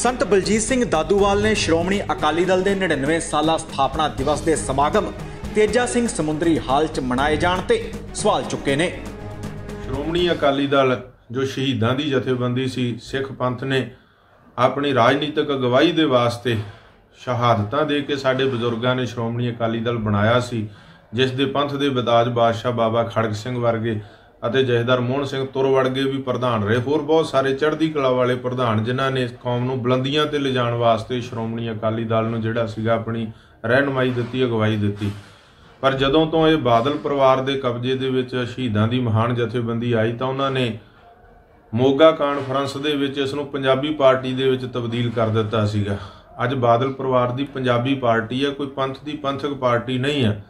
संत बलजीत सिंह दादूवाल ने श्रोमणी अकाली दल के 99 साला स्थापना दिवस के समागम तेजा सिंह समुंदरी हाल च मनाए जाण ते सवाल चुके ने। श्रोमणी अकाली दल जो शहीदां दी जथेबंदी सी, सिख पंथ ने अपनी राजनीतिक अगवाई दे वास्ते शहादतां दे के साडे बजुर्गां ने श्रोमणी अकाली दल बनाया सी, जिस दे पंथ दे विदाज बादशाह बाबा खड़ग सिंह वर्गे ਅਤੇ ਜਥੇਦਾਰ ਮੋਹਨ ਸਿੰਘ ਤੁਰ ਵੜਗੇ ਵੀ ਪ੍ਰਧਾਨ ਰਹੇ। ਹੋਰ ਬਹੁਤ ਸਾਰੇ ਚੜ੍ਹਦੀ ਕਲਾ ਵਾਲੇ ਪ੍ਰਧਾਨ ਜਿਨ੍ਹਾਂ ਨੇ ਕੌਮ ਨੂੰ ਬੁਲੰਦੀਆਂ ਤੇ ਲਿਜਾਣ ਵਾਸਤੇ ਸ਼੍ਰੋਮਣੀ ਅਕਾਲੀ ਦਲ ਨੂੰ ਜਿਹੜਾ ਸੀਗਾ ਆਪਣੀ ਰਹਿਨੁਮਾਈ ਦਿੱਤੀ, ਅਗਵਾਈ ਦਿੱਤੀ। ਪਰ ਜਦੋਂ ਤੋਂ ਇਹ ਬਾਦਲ ਪਰਿਵਾਰ ਦੇ ਕਬਜ਼ੇ ਦੇ ਵਿੱਚ ਸ਼ਹੀਦਾਂ ਦੀ ਮਹਾਨ ਜਥੇਬੰਦੀ ਆਈ ਤਾਂ ਉਹਨਾਂ ਨੇ ਮੋਗਾ ਕਾਨਫਰੰਸ ਦੇ ਵਿੱਚ ਇਸ ਨੂੰ ਪੰਜਾਬੀ ਪਾਰਟੀ ਦੇ ਵਿੱਚ ਤਬਦੀਲ ਕਰ ਦਿੱਤਾ ਸੀਗਾ। ਅੱਜ ਬਾਦਲ ਪਰਿਵਾਰ ਦੀ ਪੰਜਾਬੀ ਪਾਰਟੀ ਹੈ, ਕੋਈ ਪੰਥ ਦੀ ਪੰਥਕ ਪਾਰਟੀ ਨਹੀਂ ਹੈ।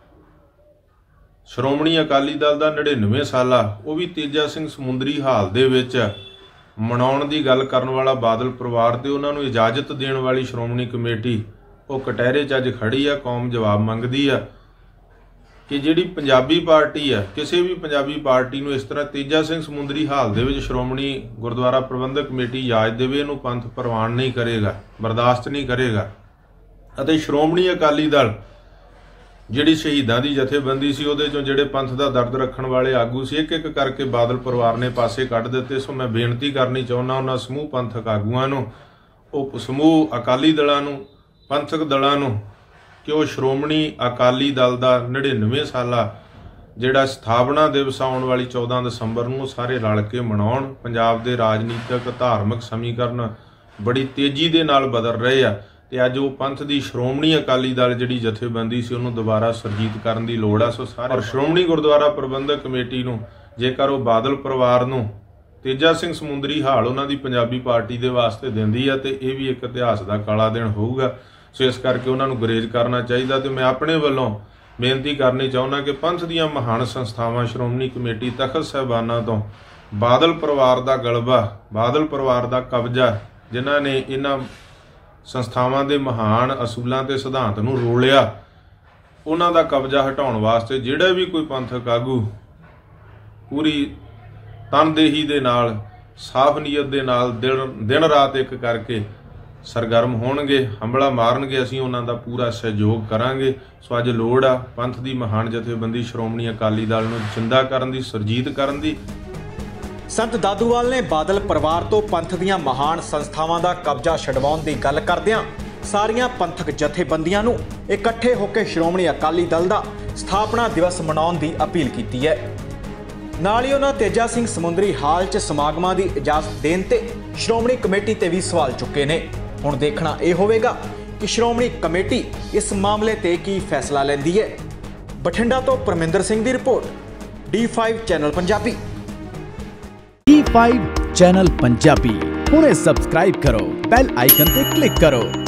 ਸ਼੍ਰੋਮਣੀ ਅਕਾਲੀ ਦਲ ਦਾ 99 ਸਾਲਾ ਉਹ ਵੀ ਤੇਜਾ ਸਿੰਘ ਸਮੁੰਦਰੀ ਹਾਲ ਦੇ ਵਿੱਚ ਮਨਾਉਣ ਦੀ ਗੱਲ ਕਰਨ ਵਾਲਾ ਬਾਦਲ ਪਰਿਵਾਰ ਤੇ ਉਹਨਾਂ ਨੂੰ ਇਜਾਜ਼ਤ ਦੇਣ ਵਾਲੀ ਸ਼੍ਰੋਮਣੀ ਕਮੇਟੀ ਉਹ ਕਟਹਿਰੇ 'ਚ ਅੱਜ ਖੜੀ ਆ। ਕੌਮ ਜਵਾਬ ਮੰਗਦੀ ਆ ਕਿ ਜਿਹੜੀ ਪੰਜਾਬੀ ਪਾਰਟੀ ਆ, ਕਿਸੇ ਵੀ ਪੰਜਾਬੀ ਪਾਰਟੀ ਨੂੰ ਇਸ ਤਰ੍ਹਾਂ ਤੇਜਾ ਸਿੰਘ ਸਮੁੰਦਰੀ ਹਾਲ ਦੇ ਵਿੱਚ ਸ਼੍ਰੋਮਣੀ ਗੁਰਦੁਆਰਾ ਪ੍ਰਬੰਧਕ ਕਮੇਟੀ ਇਜਾਜ਼ਤ ਦੇਵੇ, ਇਹਨੂੰ ਪੰਥ ਪ੍ਰਵਾਨ ਨਹੀਂ ਕਰੇਗਾ, ਬਰਦਾਸ਼ਤ ਨਹੀਂ ਕਰੇਗਾ। ਅਤੇ ਸ਼੍ਰੋਮਣੀ ਅਕਾਲੀ ਦਲ ਜਿਹੜੀ ਸ਼ਹੀਦਾਂ ਦੀ ਜਥੇਬੰਦੀ ਸੀ ਉਹਦੇ ਚੋਂ ਜਿਹੜੇ ਪੰਥ ਦਾ ਦਰਦ ਰੱਖਣ ਵਾਲੇ ਆਗੂ ਸੀ, ਇੱਕ ਇੱਕ ਕਰਕੇ ਬਾਦਲ ਪਰਿਵਾਰ ਨੇ ਪਾਸੇ ਕੱਢ ਦਿੱਤੇ। ਸੋ ਮੈਂ ਬੇਨਤੀ ਕਰਨੀ ਚਾਹੁੰਦਾ ਉਹਨਾਂ ਸਮੂਹ ਪੰਥਕ ਆਗੂਆਂ ਨੂੰ, ਉਹ ਸਮੂਹ ਅਕਾਲੀ ਦਲਾਂ ਨੂੰ, ਪੰਥਕ ਦਲਾਂ ਨੂੰ ਕਿ ਉਹ ਸ਼੍ਰੋਮਣੀ ਅਕਾਲੀ ਦਲ ਦਾ 99 ਸਾਲਾ ਜਿਹੜਾ ਸਥਾਪਨਾ ਦਿਵਸ ਆਉਣ ਵਾਲੀ 14 ਦਸੰਬਰ ਨੂੰ ਸਾਰੇ ਰਲ ਕੇ ਮਨਾਉਣ। ਪੰਜਾਬ ਦੇ ਰਾਜਨੀਤਿਕ ਧਾਰਮਿਕ ਸਮੀਕਰਨ ਬੜੀ ਤੇਜ਼ੀ ਦੇ ਨਾਲ ਬਦਲ ਰਹੇ ਆ ਤੇ ਅੱਜ ਉਹ ਪੰਥ ਦੀ ਸ਼੍ਰੋਮਣੀ ਅਕਾਲੀ ਦਲ ਜਿਹੜੀ ਜਥੇਬੰਦੀ ਸੀ ਉਹਨੂੰ ਦੁਬਾਰਾ ਸੁਰਜੀਤ ਕਰਨ ਦੀ ਲੋੜ ਆ। ਸੋ ਸਾਰੇ ਸ਼੍ਰੋਮਣੀ ਗੁਰਦੁਆਰਾ ਪ੍ਰਬੰਧਕ ਕਮੇਟੀ ਨੂੰ ਜੇਕਰ ਉਹ ਬਾਦਲ ਪਰਿਵਾਰ ਨੂੰ ਤੇਜਾ ਸਿੰਘ ਸਮੁੰਦਰੀ ਹਾਲ ਉਹਨਾਂ ਦੀ ਪੰਜਾਬੀ ਪਾਰਟੀ ਦੇ ਵਾਸਤੇ ਦਿੰਦੀ ਆ ਤੇ ਇਹ ਵੀ ਇੱਕ ਇਤਿਹਾਸ ਦਾ ਕਾਲਾ ਦਿਨ ਹੋਊਗਾ। ਸੋ ਇਸ ਕਰਕੇ ਉਹਨਾਂ ਨੂੰ ਗੁਰੇਜ਼ ਕਰਨਾ ਚਾਹੀਦਾ। ਤੇ ਮੈਂ ਆਪਣੇ ਵੱਲੋਂ ਬੇਨਤੀ ਕਰਨੀ ਚਾਹੁੰਦਾ ਕਿ ਪੰਥ ਦੀਆਂ ਮਹਾਨ ਸੰਸਥਾਵਾਂ ਸ਼੍ਰੋਮਣੀ ਕਮੇਟੀ, ਤਖਤ ਸਾਹਿਬਾਨਾਂ ਤੋਂ ਬਾਦਲ ਪਰਿਵਾਰ ਦਾ ਗਲਬਾ, ਬਾਦਲ ਪਰਿਵਾਰ ਦਾ ਕਬਜ਼ਾ, ਜਿਨ੍ਹਾਂ ਨੇ ਇਹਨਾਂ ਸੰਸਥਾਵਾਂ ਦੇ ਮਹਾਨ ਅਸੂਲਾਂ ਤੇ ਸਿਧਾਂਤ ਨੂੰ ਰੋਲਿਆ, ਉਹਨਾਂ ਦਾ ਕਬਜ਼ਾ ਹਟਾਉਣ ਵਾਸਤੇ ਜਿਹੜਾ ਵੀ ਕੋਈ ਪੰਥਕ ਆਗੂ ਪੂਰੀ ਤਨਦੇਹੀ ਦੇ ਨਾਲ, ਸਾਫ਼ ਨੀਅਤ ਦੇ ਨਾਲ ਦਿਨ ਰਾਤ ਇੱਕ ਕਰਕੇ ਸਰਗਰਮ ਹੋਣਗੇ, ਹੰਬਲਾ ਮਾਰਨਗੇ, ਅਸੀਂ ਉਹਨਾਂ ਦਾ ਪੂਰਾ ਸਹਿਯੋਗ ਕਰਾਂਗੇ। ਸੋ ਅੱਜ ਲੋੜ ਆ ਪੰਥ ਦੀ ਮਹਾਨ ਜਥੇਬੰਦੀ ਸ਼੍ਰੋਮਣੀ ਅਕਾਲੀ ਦਲ ਨੂੰ ਜਿੰਦਾ ਕਰਨ ਦੀ, ਸੁਰਜੀਤ ਕਰਨ ਦੀ। संत दादूवाल ने बादल परिवार तो पंथ दीआं महान संस्थावां दा कब्जा छडवाउण दी गल करदिआं सारियां पंथक जथेबंदियां नूं इकट्ठे होकर श्रोमणी अकाली दल दा स्थापना दिवस मनाउण दी अपील कीती है। नाल ही उन्हां तेजा सिंह समुंदरी हाल च समागमां दी इजाजत देण ते श्रोमणी कमेटी ते भी सवाल चुके ने। हुण देखना यह होवेगा कि श्रोमणी कमेटी इस मामले ते की फैसला लैंदी है। बठिंडा तो परमिंदर सिंह दी report, D5 channel Punjabi. D5 channel Punjabi हुणे सबसक्राइब करो, बैल आइकन पे क्लिक करो।